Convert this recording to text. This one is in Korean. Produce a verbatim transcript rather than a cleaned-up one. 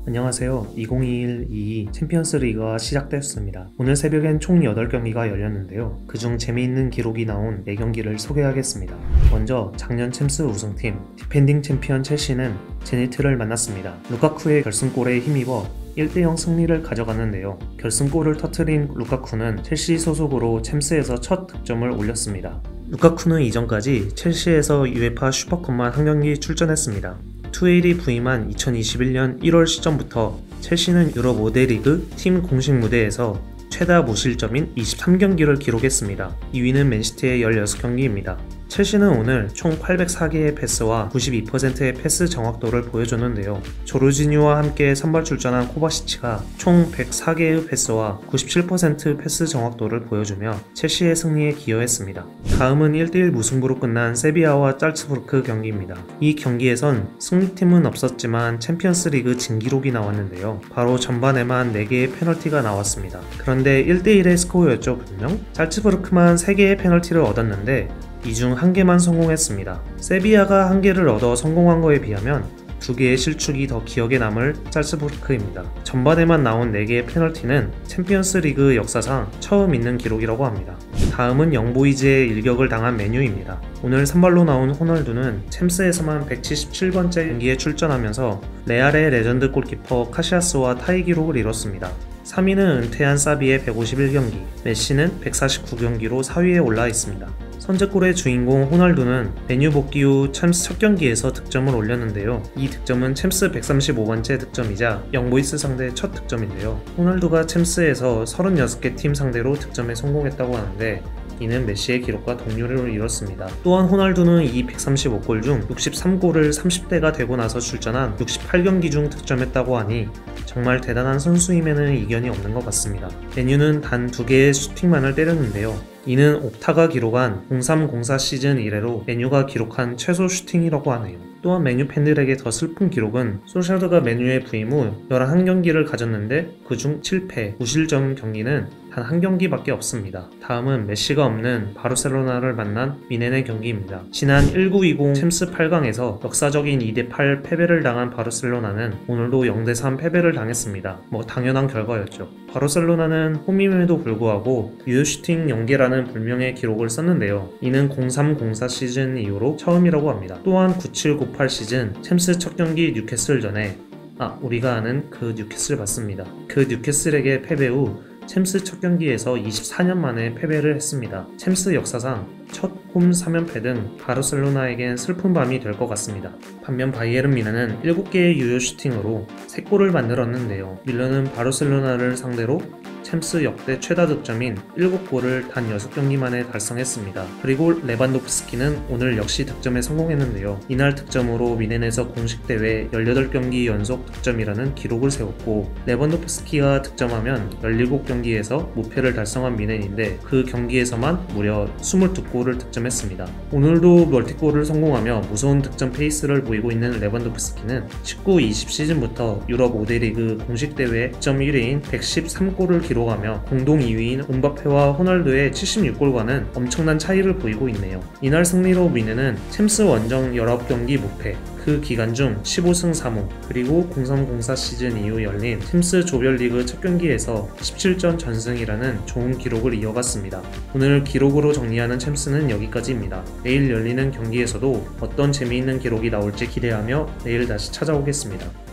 안녕하세요. 이천이십일 이이 챔피언스 리그가 시작되었습니다. 오늘 새벽엔 총 여덟 경기가 열렸는데요. 그중 재미있는 기록이 나온 네 경기를 소개하겠습니다. 먼저 작년 챔스 우승팀 디펜딩 챔피언 첼시는 제니트를 만났습니다. 루카쿠의 결승골에 힘입어 일 대 영 승리를 가져갔는데요. 결승골을 터뜨린 루카쿠는 첼시 소속으로 챔스에서 첫 득점을 올렸습니다. 루카쿠는 이전까지 첼시에서 유에파 슈퍼컵만 한 경기 출전했습니다. 투에일이 부임한 이천이십일 년 일월 시점부터 첼시는 유럽 오 대 리그 팀 공식 무대에서 최다 무실점인 이십삼 경기를 기록했습니다. 이 위는 맨시티의 열여섯 경기입니다. 첼시는 오늘 총 팔백사 개의 패스와 구십이 퍼센트의 패스 정확도를 보여줬는데요. 조르지뉴와 함께 선발 출전한 코바시치가 총 백사 개의 패스와 구십칠 퍼센트 패스 정확도를 보여주며 첼시의 승리에 기여했습니다. 다음은 일 대 일 무승부로 끝난 세비야와 짤츠부르크 경기입니다. 이 경기에선 승리팀은 없었지만 챔피언스 리그 진기록이 나왔는데요. 바로 전반에만 네 개의 페널티가 나왔습니다. 그런데 일 대 일의 스코어였죠 분명? 짤츠부르크만 세 개의 페널티를 얻었는데 이 중 한 개만 성공했습니다. 세비야가 한 개를 얻어 성공한 거에 비하면 두 개의 실축이 더 기억에 남을 짤츠부르크입니다. 전반에만 나온 네 개의 페널티는 챔피언스 리그 역사상 처음 있는 기록이라고 합니다. 다음은 영보이즈의 일격을 당한 맨유입니다. 오늘 선발로 나온 호날두는 챔스에서만 백칠십칠 번째 경기에 출전하면서 레알의 레전드 골키퍼 카시아스와 타이 기록을 이뤘습니다. 삼 위는 은퇴한 사비의 백오십일 경기, 메시는 백사십구 경기로 사 위에 올라 있습니다. 선제골의 주인공 호날두는 맨유 복귀 후 챔스 첫 경기에서 득점을 올렸는데요. 이 득점은 챔스 백삼십오 번째 득점이자 영보이스 상대 첫 득점인데요. 호날두가 챔스에서 서른여섯 개 팀 상대로 득점에 성공했다고 하는데 이는 메시의 기록과 동률을 이뤘습니다. 또한 호날두는 이 백삼십오 골 중 육십삼 골을 삼십 대가 되고 나서 출전한 육십팔 경기 중 득점했다고 하니 정말 대단한 선수임에는 이견이 없는 것 같습니다. 맨유는 단 두 개의 슈팅만을 때렸는데요. 이는 옵타가 기록한 공삼 공사 시즌 이래로 맨유가 기록한 최소 슈팅이라고 하네요. 또한 맨유 팬들에게 더 슬픈 기록은 솔샤르가 맨유에 부임 후 열한 경기를 가졌는데 그중 칠 패, 무실점 경기는 단 한 경기밖에 없습니다. 다음은 메시가 없는 바르셀로나를 만난 미넨의 경기입니다. 지난 천구 이십 챔스 팔 강에서 역사적인 이 대 팔 패배를 당한 바르셀로나는 오늘도 영 대 삼 패배를 당했습니다. 뭐 당연한 결과였죠. 바르셀로나는 홈임에도 불구하고 유효 슈팅 연계라는 불명의 기록을 썼는데요. 이는 공삼 공사 시즌 이후로 처음이라고 합니다. 또한 구칠 구팔 시즌 챔스 첫 경기 뉴캐슬전에 아 우리가 아는 그 뉴캐슬 맞습니다. 그 뉴캐슬에게 패배 후 챔스 첫 경기에서 이십사 년 만에 패배를 했습니다. 챔스 역사상 첫 홈 삼 연패 등 바르셀로나에겐 슬픈 밤이 될 것 같습니다. 반면 바이에른 뮌헨은 일곱 개의 유효 슈팅으로 세 골을 만들었는데요. 뮌헨은 바르셀로나를 상대로 챔스 역대 최다 득점인 일곱 골을 단 여섯 경기 만에 달성했습니다. 그리고 레반도프스키는 오늘 역시 득점에 성공했는데요. 이날 득점으로 뮌헨에서 공식 대회 열여덟 경기 연속 득점이라는 기록을 세웠고 레반도프스키가 득점하면 열일곱 경기에서 무패를 달성한 뮌헨인데 그 경기에서만 무려 이십이 골을 득점했습니다. 오늘도 멀티골을 성공하며 무서운 득점 페이스를 보이고 있는 레반도프스키는 십구 이십 시즌부터 유럽 오 대 리그 공식 대회 득점 일 위인 백십삼 골을 기록하며 공동 이 위인 음바페와 호날두의 칠십육 골과는 엄청난 차이를 보이고 있네요. 이날 승리로 뮌헨은 챔스 원정 열아홉 경기 무패, 그 기간 중 십오 승 삼 무, 그리고 공삼 공사 시즌 이후 열린 챔스 조별리그 첫 경기에서 십칠 전 전승이라는 좋은 기록을 이어갔습니다. 오늘 기록으로 정리하는 챔스는 여기까지입니다. 내일 열리는 경기에서도 어떤 재미있는 기록이 나올지 기대하며 내일 다시 찾아오겠습니다.